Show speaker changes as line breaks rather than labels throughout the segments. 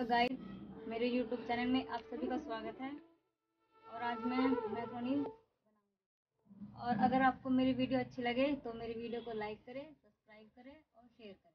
Hello guys, मेरे YouTube channel में आप सभी का स्वागत है। और आज मैं मैक्रोनी और अगर आपको मेरी वीडियो अच्छी लगे तो मेरी वीडियो को लाइक करें, सब्सक्राइब करें और शेयर करें।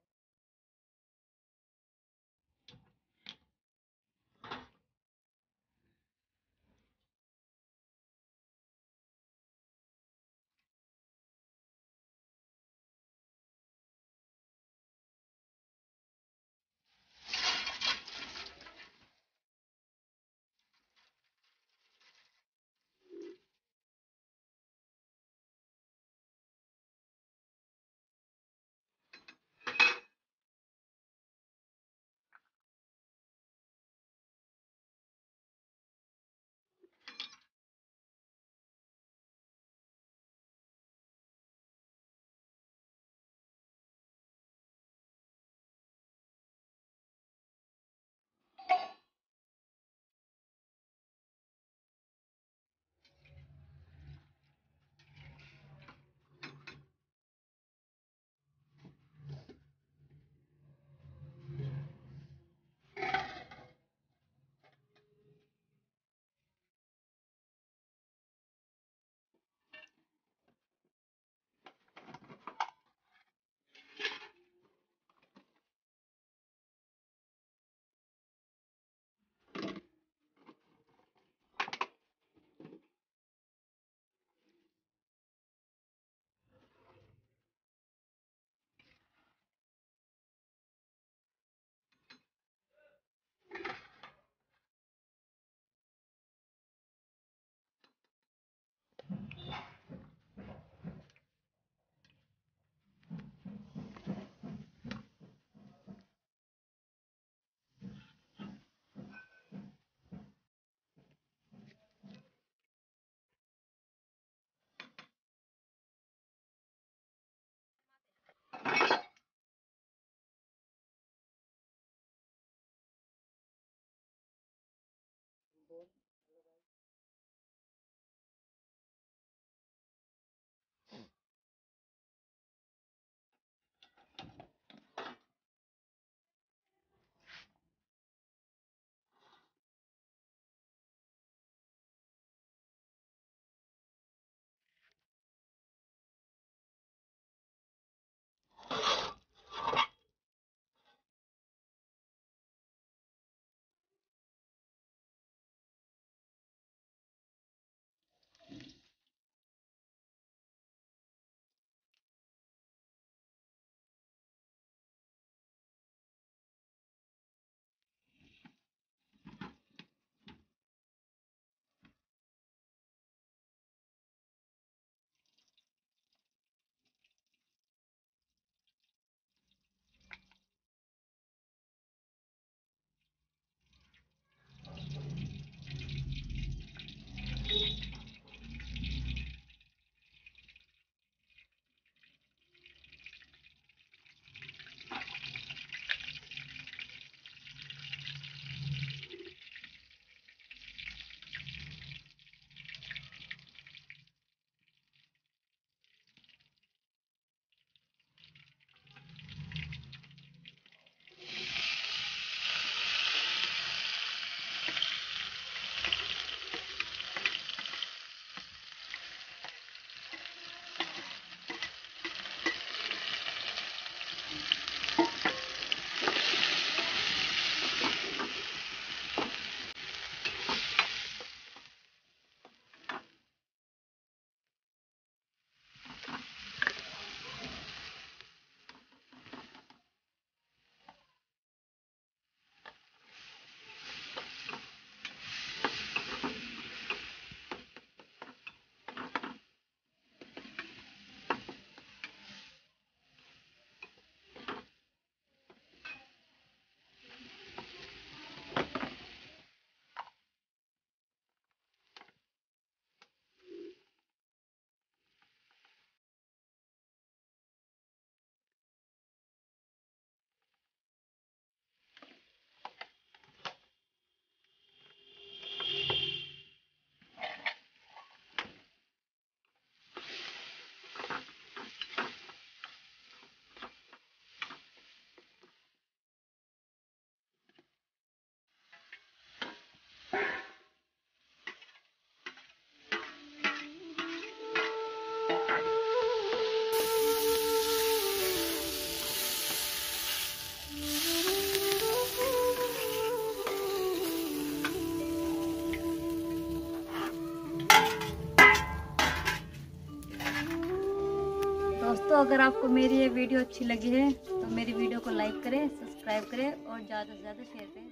दोस्तों, अगर आपको मेरी ये वीडियो अच्छी लगी है तो मेरी वीडियो को लाइक करें, सब्सक्राइब करें और ज़्यादा से ज़्यादा शेयर करें।